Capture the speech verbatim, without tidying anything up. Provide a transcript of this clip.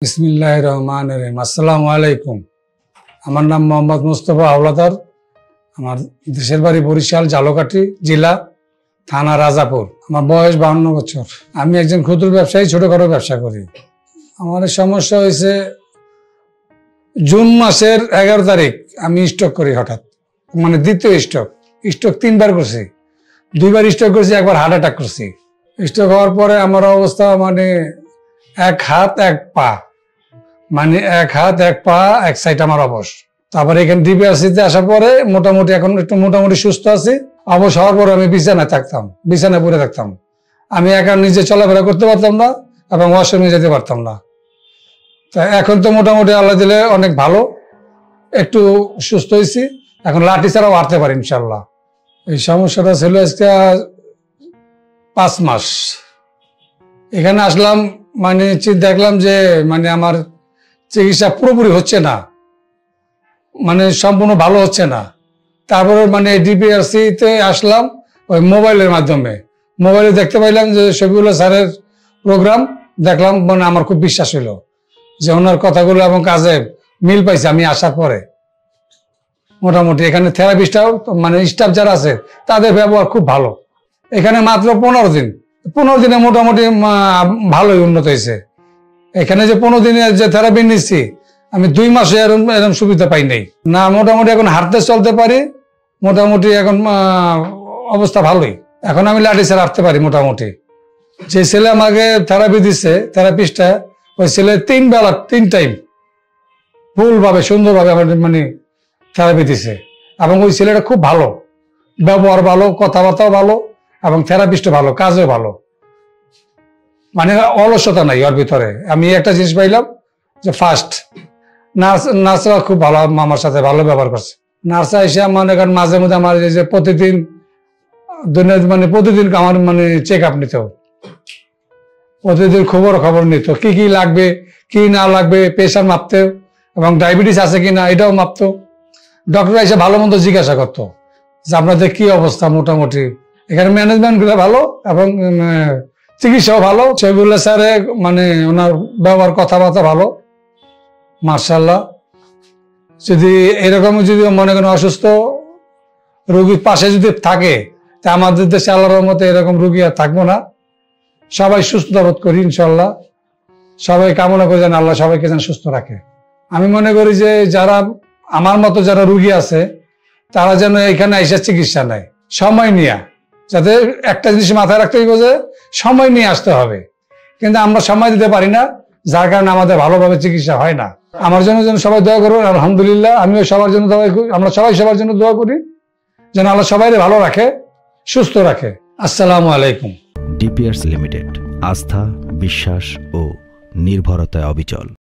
বিসমিল্লাহির রহমানির রহিম। আসসালামু আলাইকুম। আমার নাম মোহাম্মদ মুস্তফা হাওলাদার। আমার দেশের বাড়ি বরিশাল, ঝালকাঠি জেলা, থানা রাজাপুর। আমার বয়স বাহান্ন বছর। আমি একজন ক্ষুদ্র ব্যবসায়ী, ছোটখাটো ব্যবসা করি। আমার সমস্যা হয়েছে জুন মাসের এগারো তারিখ আমি স্ট্রোক করি হঠাৎ, মানে দ্বিতীয় স্ট্রোক। স্ট্রোক তিনবার করছি, দুইবার স্ট্রোক করছি, একবার হার্ট অ্যাটাক করছি। স্ট্রোক হওয়ার পরে আমার অবস্থা মানে এক হাত এক পা, মানে এক হাত এক পা এক সাইড আমার অবশ। তারপরে এখানে ডিপিআরসিতে আসার পরে মোটামুটি এখন একটু মোটামুটি সুস্থ আছি। অবশ হওয়ার পরে আমি বিছানায় থাকতাম, বিছানায় পড়ে থাকতাম। আমি একা নিজে চলাফেরা করতে পারতাম না এবং ওয়াশরুমে যেতে পারতাম না। তা এখন তো মোটামুটি আল্লাহ দিলে অনেক ভালো, একটু সুস্থ হয়েছি। এখন লাঠি ছাড়াও হাঁটতে পারি ইনশাল্লাহ। এই সমস্যাটা ছিল আজকে পাঁচ মাস। এখানে আসলাম, মানে দেখলাম যে মানে আমার চিকিৎসা পুরোপুরি হচ্ছে না, মানে সম্পূর্ণ ভালো হচ্ছে না। তারপরে মানে ডিপিআরসি তে আসলাম ওই মোবাইলের মাধ্যমে। মোবাইলে দেখতে পাইলাম যে শফিউল্লাহ স্যারের প্রোগ্রাম দেখলাম, মানে আমার খুব বিশ্বাস হইল যে ওনার কথাগুলো এবং কাজে মিল পাইছে। আমি আসার পরে মোটামুটি এখানে থেরাপিস্টরাও মানে স্টাফ যারা আছে তাদের ব্যবহার খুব ভালো। এখানে মাত্র পনেরো দিন পনেরো দিনে মোটামুটি ভালোই উন্নত হয়েছে। এখানে যে পনেরো দিনে যে থেরাপি নিচ্ছি, আমি দুই মাসে এরকম এরকম সুবিধা পাই নাই না। মোটামুটি এখন হাঁটতে চলতে পারি, মোটামুটি এখন অবস্থা ভালোই। এখন আমি লাঠি ছাড়া হাঁটতে পারি মোটামুটি। যে ছেলে আমাকে থেরাপি দিচ্ছে, থেরাপিস্টটা, ওই ছেলে তিন বেলা তিন টাইম ফুলভাবে সুন্দরভাবে আমার মানে থেরাপি দিছে। এবং ওই ছেলেটা খুব ভালো, ব্যবহার ভালো, কথাবার্তাও ভালো এবং থেরাপিস্টও ভালো, কাজও ভালো, মানে অলসতা নাই ওর ভিতরে। আমি একটা জিনিস পাইলাম যে ফার্স্ট নার্স নার্সরা খুব ভালো, আমার সাথে ভালো ব্যবহার করছে। নার্সরা এসে মনে করেন মাঝে মধ্যে আমার যে প্রতিদিন মানে প্রতিদিন আমার মানে চেক আপ নিত, প্রতিদিন খবর খবর নিত, কি কি লাগবে কি না লাগবে, প্রেশার মাপতে এবং ডায়াবেটিস আছে কিনা এটাও মাপতো। ডক্টর এসে ভালো মন্দ জিজ্ঞাসা করতো যে আপনাদের কি অবস্থা। মোটামুটি এখানে ম্যানেজমেন্ট গুলো ভালো এবং চিকিৎসাও ভালো। শফিউল্লাহ স্যারে মানে ওনার ব্যবহার কথাবার্তা ভালো, মার্শাল্লাহ। যদি এরকম যদি মনে করেন অসুস্থ রোগীর পাশে যদি থাকে, তা আমাদের দেশে আল্লাহর রহমতে এরকম রোগী আর থাকবো না। সবাই সুস্থতা বোধ করি ইনশাল্লাহ। সবাই কামনা করে যেন আল্লাহ সবাইকে যেন সুস্থ রাখে। আমি মনে করি যে যারা আমার মতো যারা রোগী আছে তারা যেন এখানে এসে চিকিৎসা নেয় সময় নিয়ে, যাতে একটা জিনিস মাথায় রাখতে হবে যে সময় নিয়ে আসতে হবে। কিন্তু আমরা সময় দিতে পারি না, যার কারণে আমাদের ভালোভাবে চিকিৎসা হয় না। আমার জন্য যেন সবাই দোয়া করুন। আলহামদুলিল্লাহ আমিও সবার জন্য দোয়া করি, আমরা সবাই সবার জন্য দোয়া করি যেন আল্লাহ সবাই ভালো রাখে, সুস্থ রাখে। আসসালামু আলাইকুম। ডিপিআরসি লিমিটেড, আস্থা, বিশ্বাস ও নির্ভরতায় অবিচল।